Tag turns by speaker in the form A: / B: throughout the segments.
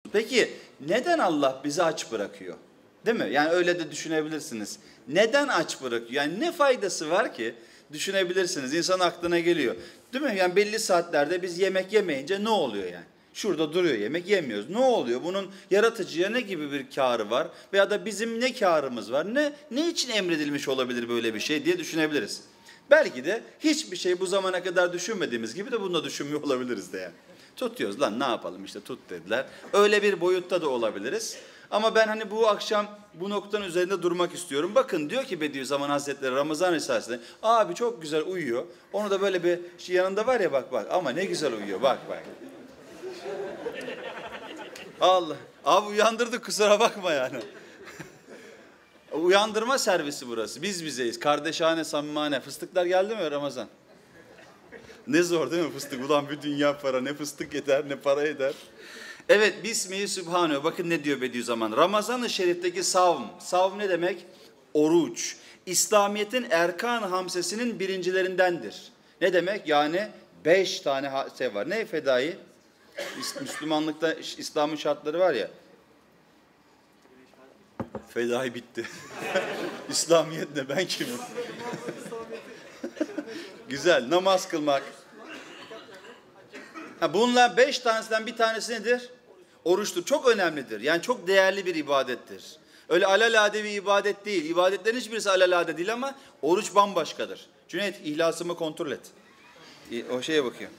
A: Peki neden Allah bizi aç bırakıyor? Değil mi? Yani öyle de düşünebilirsiniz. Neden aç bırakıyor? Yani ne faydası var ki? Düşünebilirsiniz. İnsan aklına geliyor. Değil mi? Yani belli saatlerde biz yemek yemeyince ne oluyor yani? Şurada duruyor yemek yemiyoruz. Ne oluyor? Bunun yaratıcıya ne gibi bir kârı var? Veya da bizim ne kârımız var? Ne için emredilmiş olabilir böyle bir şey diye düşünebiliriz. Belki de hiçbir şey bu zamana kadar düşünmediğimiz gibi de bunu da düşünmüyor olabiliriz de yani. Tutuyoruz lan ne yapalım işte tut dediler. Öyle bir boyutta da olabiliriz. Ama ben hani bu akşam bu noktanın üzerinde durmak istiyorum. Bakın diyor ki Bediüzzaman Hazretleri Ramazan Risalesi'nde abi çok güzel uyuyor. Onu da böyle bir şey yanında var ya bak ama ne güzel uyuyor bak. Allah. Abi uyandırdık kusura bakma yani. Uyandırma servisi burası. Biz bizeyiz. Kardeşhane, samimane. Fıstıklar geldi mi Ramazan? Ne zor değil mi fıstık? Ulan bir dünya para. Ne fıstık yeter ne para eder. Evet Bismihi Sübhanehu. Bakın ne diyor Bediüzzaman. Ramazan-ı Şerif'teki savm. Savm ne demek? Oruç. İslamiyet'in erkan-ı hamsesinin birincilerindendir. Ne demek? Yani 5 tane şey var. Ne fedai? Müslümanlıkta İslam'ın şartları var ya. Fedai bitti. İslamiyet ne ben kimim? Güzel namaz kılmak. Bunlar 5 tanesinden bir tanesi nedir? Oruçtur. Çok önemlidir. Yani çok değerli bir ibadettir. Öyle alelade bir ibadet değil. İbadetlerin hiçbirisi alelade değil ama oruç bambaşkadır. Cüneyt ihlasımı kontrol et. O şeye bakıyor.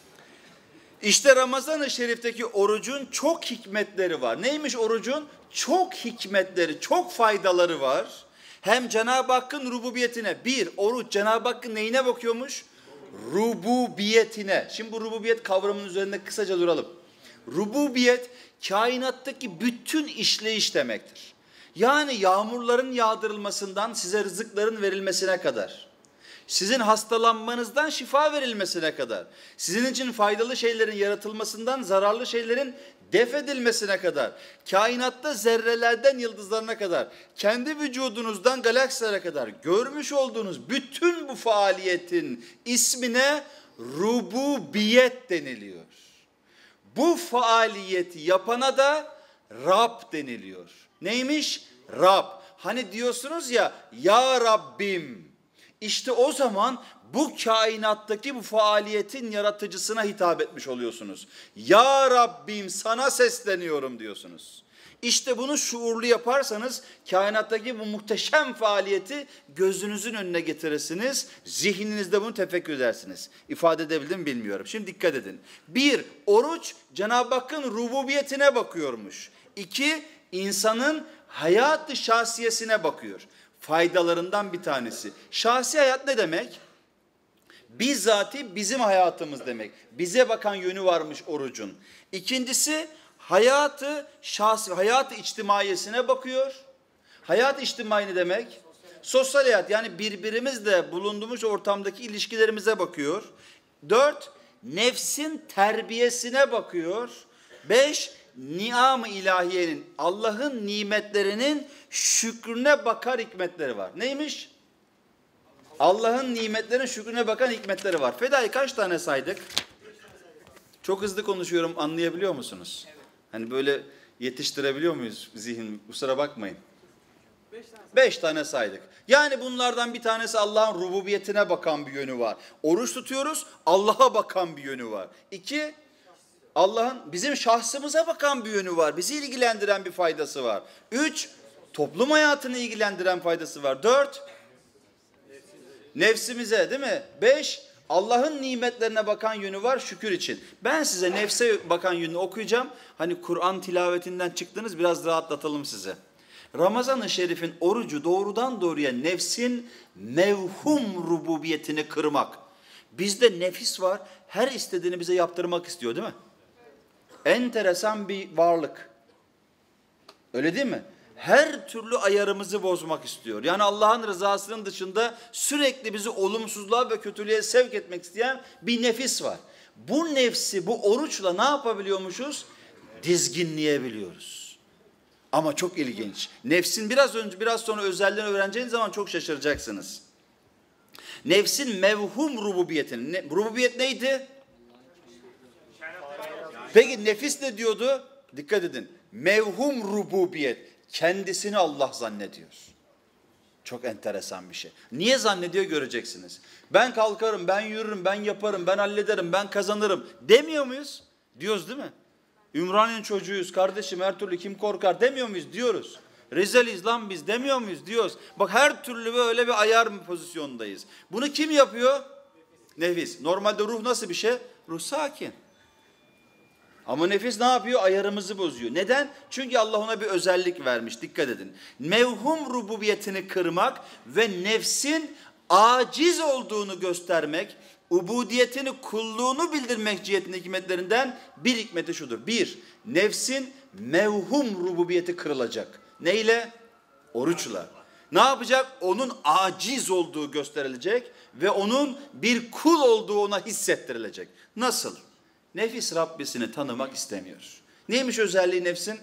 A: İşte Ramazan-ı Şerif'teki orucun çok hikmetleri var. Neymiş orucun? Çok hikmetleri, çok faydaları var. Hem Cenab-ı Hakk'ın rububiyetine. Oruç Cenab-ı Hakk'ın neyine bakıyormuş? Rububiyetine. Şimdi bu rububiyet kavramının üzerinde kısaca duralım. Rububiyet kainattaki bütün işleyiş demektir. Yani yağmurların yağdırılmasından size rızıkların verilmesine kadar. Sizin hastalanmanızdan şifa verilmesine kadar, sizin için faydalı şeylerin yaratılmasından zararlı şeylerin def edilmesine kadar, kainatta zerrelerden yıldızlarına kadar, kendi vücudunuzdan galaksilere kadar görmüş olduğunuz bütün bu faaliyetin ismine rububiyet deniliyor. Bu faaliyeti yapana da Rab deniliyor. Neymiş? Rab. Hani diyorsunuz ya Rabbim. İşte o zaman bu kainattaki bu faaliyetin yaratıcısına hitap etmiş oluyorsunuz. Ya Rabbim sana sesleniyorum diyorsunuz. İşte bunu şuurlu yaparsanız kainattaki bu muhteşem faaliyeti gözünüzün önüne getirirsiniz. Zihninizde bunu tefekkür edersiniz. İfade edebildim mi bilmiyorum. Şimdi dikkat edin. 1. Oruç Cenab-ı Hakk'ın rububiyetine bakıyormuş. 2. İnsanın hayat-ı şahsiyesine bakıyor. Faydalarından bir tanesi. Şahsi hayat ne demek? Bizzati bizim hayatımız demek. Bize bakan yönü varmış orucun. İkincisi hayatı içtimaiyesine bakıyor. Hayat içtimai ne demek? Sosyal hayat yani birbirimizle bulunduğumuz ortamdaki ilişkilerimize bakıyor. 4. Nefsin terbiyesine bakıyor. 5. Ni'am-ı ilahiyenin, Allah'ın nimetlerinin şükrüne bakar hikmetleri var. Neymiş? Allah'ın nimetlerinin şükrüne bakan hikmetleri var. Fedai kaç tane saydık? Çok hızlı konuşuyorum, anlayabiliyor musunuz? Hani böyle yetiştirebiliyor muyuz zihin? Kusura bakmayın. 5 tane saydık. Yani bunlardan bir tanesi Allah'ın rububiyetine bakan bir yönü var. Oruç tutuyoruz, Allah'a bakan bir yönü var. 2, Allah'ın bizim şahsımıza bakan bir yönü var. Bizi ilgilendiren bir faydası var. 3, toplum hayatını ilgilendiren faydası var. 4, nefsimize değil mi? 5, Allah'ın nimetlerine bakan yönü var şükür için. Ben size nefse bakan yönünü okuyacağım. Hani Kur'an tilavetinden çıktınız biraz rahatlatalım size. Ramazan-ı Şerif'in orucu doğrudan doğruya nefsin mevhum rububiyetini kırmak. Bizde nefis var. Her istediğini bize yaptırmak istiyor değil mi? Enteresan bir varlık. Öyle değil mi? Her türlü ayarımızı bozmak istiyor. Yani Allah'ın rızasının dışında sürekli bizi olumsuzluğa ve kötülüğe sevk etmek isteyen bir nefis var. Bu nefsi bu oruçla ne yapabiliyormuşuz? Dizginleyebiliyoruz. Ama çok ilginç. Nefsin biraz sonra özelliğini öğreneceğiniz zaman çok şaşıracaksınız. Nefsin mevhum rububiyetini. Rububiyet neydi? Peki nefis ne diyordu? dikkat edin, mevhum rububiyet, kendisini Allah zannediyor. Çok enteresan bir şey. Niye zannediyor göreceksiniz. Ben kalkarım, ben yürürüm, ben yaparım, ben hallederim, ben kazanırım demiyor muyuz? Diyoruz değil mi? Ümraniye'nin çocuğuyuz kardeşim, her türlü kim korkar demiyor muyuz? Diyoruz. Rizeliyiz lan biz demiyor muyuz? Diyoruz. Bak her türlü böyle bir ayar pozisyondayız. Bunu kim yapıyor? Nefis. Normalde ruh nasıl bir şey? Ruh sakin. Ama nefis ne yapıyor? Ayarımızı bozuyor. Neden? Çünkü Allah ona bir özellik vermiş. Dikkat edin. Mevhum rububiyetini kırmak ve nefsin aciz olduğunu göstermek, ubudiyetini, kulluğunu bildirmek cihetinin hikmetlerinden bir hikmeti şudur. Bir, nefsin mevhum rububiyeti kırılacak. Neyle? Oruçla. Ne yapacak? Onun aciz olduğu gösterilecek ve onun bir kul olduğu ona hissettirilecek. Nasıl? Nefis Rabbisini tanımak istemiyor. Neymiş özelliği nefsin?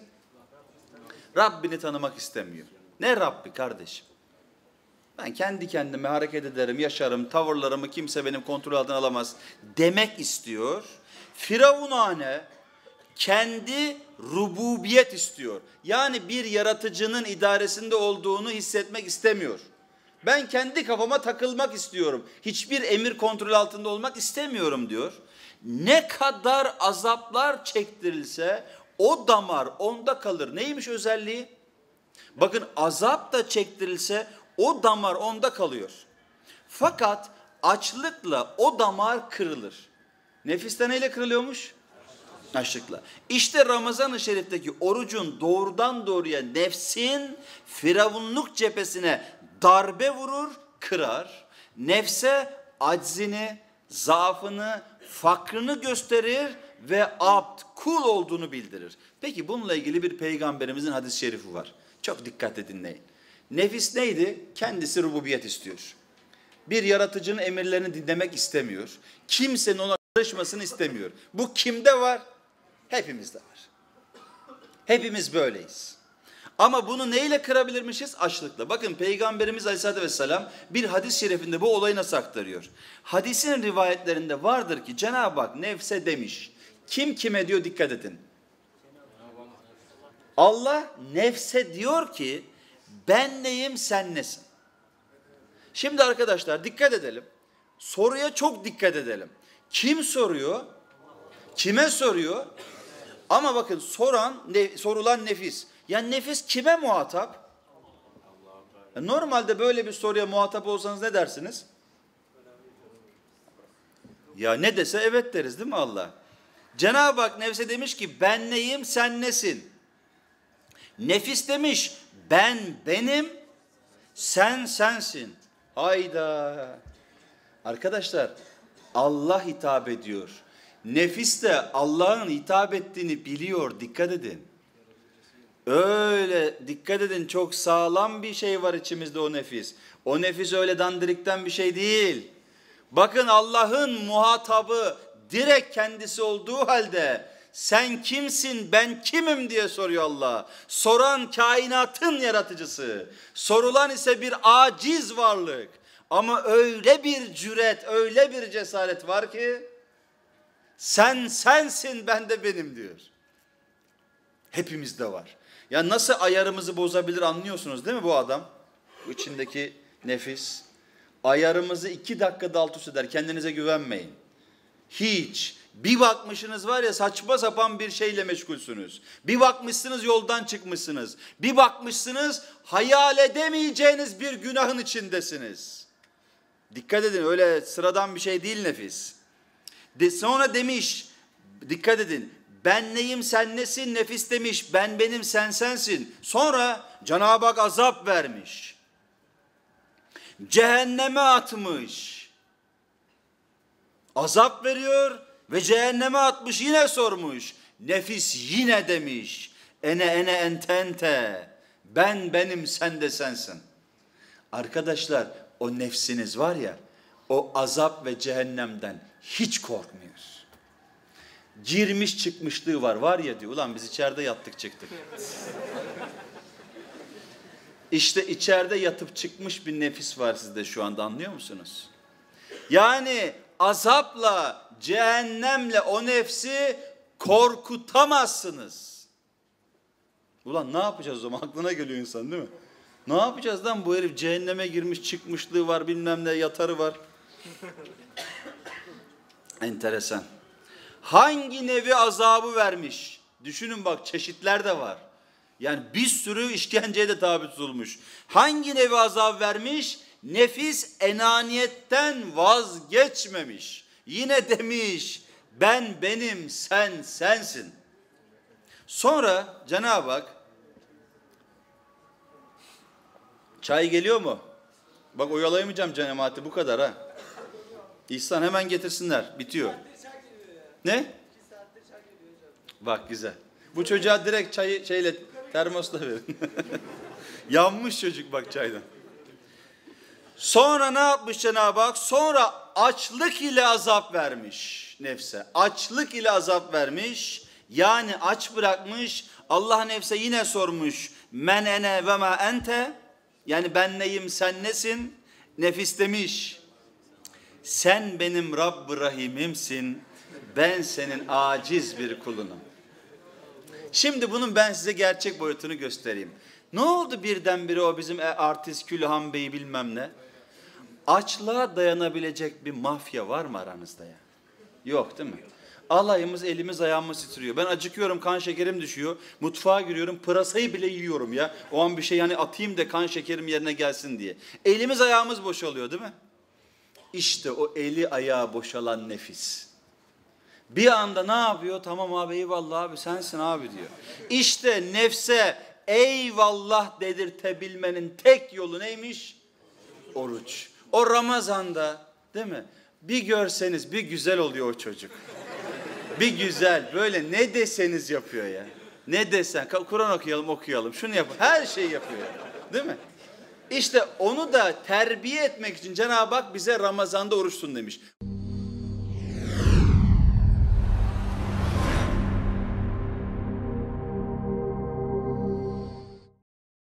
A: Rabbini tanımak istemiyor. Ne Rabbi kardeşim? Ben kendi kendime hareket ederim, yaşarım, tavırlarımı kimse benim kontrol altına alamaz demek istiyor. Firavunane kendi rububiyet istiyor. Yani bir yaratıcının idaresinde olduğunu hissetmek istemiyor. Ben kendi kafama takılmak istiyorum. Hiçbir emir kontrol altında olmak istemiyorum diyor. Ne kadar azaplar çektirilse o damar onda kalır. Neymiş özelliği? Bakın azap da çektirilse o damar onda kalıyor. Fakat açlıkla o damar kırılır. Nefiste neyle kırılıyormuş? Açlıkla. İşte Ramazan-ı Şerif'teki orucun doğrudan doğruya nefsin firavunluk cephesine darbe vurur, kırar. Nefse aczini, zaafını, fakrını gösterir ve abd, kul olduğunu bildirir. Peki bununla ilgili bir peygamberimizin hadis-i şerifi var. Çok dikkatle dinleyin. Nefis neydi? Kendisi rububiyet istiyor. Bir yaratıcının emirlerini dinlemek istemiyor. Kimsenin ona karışmasını istemiyor. Bu kimde var? Hepimizde var. Hepimiz böyleyiz. Ama bunu neyle kırabilirmişiz? Açlıkla. Bakın Peygamberimiz Aleyhisselatü Vesselam bir hadis-i şerifinde bu olayı nasıl aktarıyor? Hadisin rivayetlerinde vardır ki Cenab-ı Hak nefse demiş. Kim kime diyor dikkat edin. Allah nefse diyor ki ben neyim sen nesin? Şimdi arkadaşlar dikkat edelim. Soruya çok dikkat edelim. Kim soruyor? Kime soruyor? Ama bakın sorulan nefis. Yani nefis kime muhatap? Normalde böyle bir soruya muhatap olsanız ne dersiniz? Ya ne dese evet deriz değil mi Allah? Cenab-ı Hak nefse demiş ki ben neyim sen nesin? Nefis demiş ben benim sen sensin. Hayda. Arkadaşlar Allah hitap ediyor. Nefis de Allah'ın hitap ettiğini biliyor. Dikkat edin. Öyle dikkat edin çok sağlam bir şey var içimizde o nefis. O nefis öyle dandirikten bir şey değil. Bakın Allah'ın muhatabı direkt kendisi olduğu halde sen kimsin ben kimim diye soruyor Allah. Soran kainatın yaratıcısı. Sorulan ise bir aciz varlık. Ama öyle bir cüret, öyle bir cesaret var ki sen sensin ben de benim diyor. Hepimizde var. Ya nasıl ayarımızı bozabilir anlıyorsunuz değil mi bu adam? Bu içindeki nefis. Ayarımızı 2 dakikada alt üst eder. Kendinize güvenmeyin. Hiç. Bir bakmışsınız var ya saçma sapan bir şeyle meşgulsünüz. Bir bakmışsınız yoldan çıkmışsınız. Bir bakmışsınız hayal edemeyeceğiniz bir günahın içindesiniz. Dikkat edin öyle sıradan bir şey değil nefis. Sonra demiş dikkat edin. Ben neyim sen nesin? Nefis demiş ben benim sen sensin. Sonra Cenab-ı Hak azap vermiş. Cehenneme atmış. Azap veriyor ve cehenneme atmış yine sormuş. Nefis yine demiş. Ene ente ente. Ben benim sen de sensin. Arkadaşlar o nefsiniz var ya o azap ve cehennemden hiç korkmuyor. Girmiş çıkmışlığı var ya diyor. Ulan biz içeride yattık çıktık. İşte içeride yatıp çıkmış bir nefis var sizde şu anda anlıyor musunuz? Yani azapla, cehennemle o nefsi korkutamazsınız. Ulan ne yapacağız o zaman? Aklına geliyor insan değil mi? Ne yapacağız lan, bu herif cehenneme girmiş, çıkmışlığı var, bilmem ne, yatarı var. Enteresan. Hangi nevi azabı vermiş? Düşünün bak, çeşitler de var. Yani bir sürü işkenceye de tabi tutulmuş. Hangi nevi azap vermiş? Nefis enaniyetten vazgeçmemiş. Yine demiş, ben benim, sen sensin. Sonra Cenab-ı Hak, çay geliyor mu? Bak oyalayamayacağım cemaati, bu kadar ha. İhsan hemen getirsinler, bitiyor. Ne? Bak güzel. Bu çocuğa direkt çayı termosla verin. Yanmış çocuk bak çaydan. Sonra ne yapmış Cenab-ı Hak? Sonra açlık ile azap vermiş nefse. Açlık ile azap vermiş. Yani aç bırakmış. Allah nefse yine sormuş. Men ene ve ma ente. Yani ben neyim, sen nesin? Nefis demiş, sen benim Rabb-ı Rahim'imsin. Ben senin aciz bir kulunum. Şimdi bunun ben size gerçek boyutunu göstereyim. Ne oldu birdenbire o bizim artist Külhan Bey bilmem ne? Açlığa dayanabilecek bir mafya var mı aranızda ya? Yok değil mi? Alayımız elimiz ayağımız titriyor. Ben acıkıyorum, kan şekerim düşüyor. Mutfağa giriyorum, pırasayı bile yiyorum ya. O an bir şey yani atayım da kan şekerim yerine gelsin diye. Elimiz ayağımız boşalıyor değil mi? İşte o eli ayağı boşalan nefis. Bir anda ne yapıyor? Tamam abi, eyvallah abi, sensin abi diyor. İşte nefse eyvallah dedirtebilmenin tek yolu neymiş? Oruç. O Ramazan'da değil mi? Bir görseniz bir güzel oluyor o çocuk. Bir güzel, böyle ne deseniz yapıyor ya. Ne desen, Kur'an okuyalım, şunu yap, her şeyi yapıyor. Değil mi? İşte onu da terbiye etmek için Cenab-ı Hak bize Ramazan'da oruç tun demiş.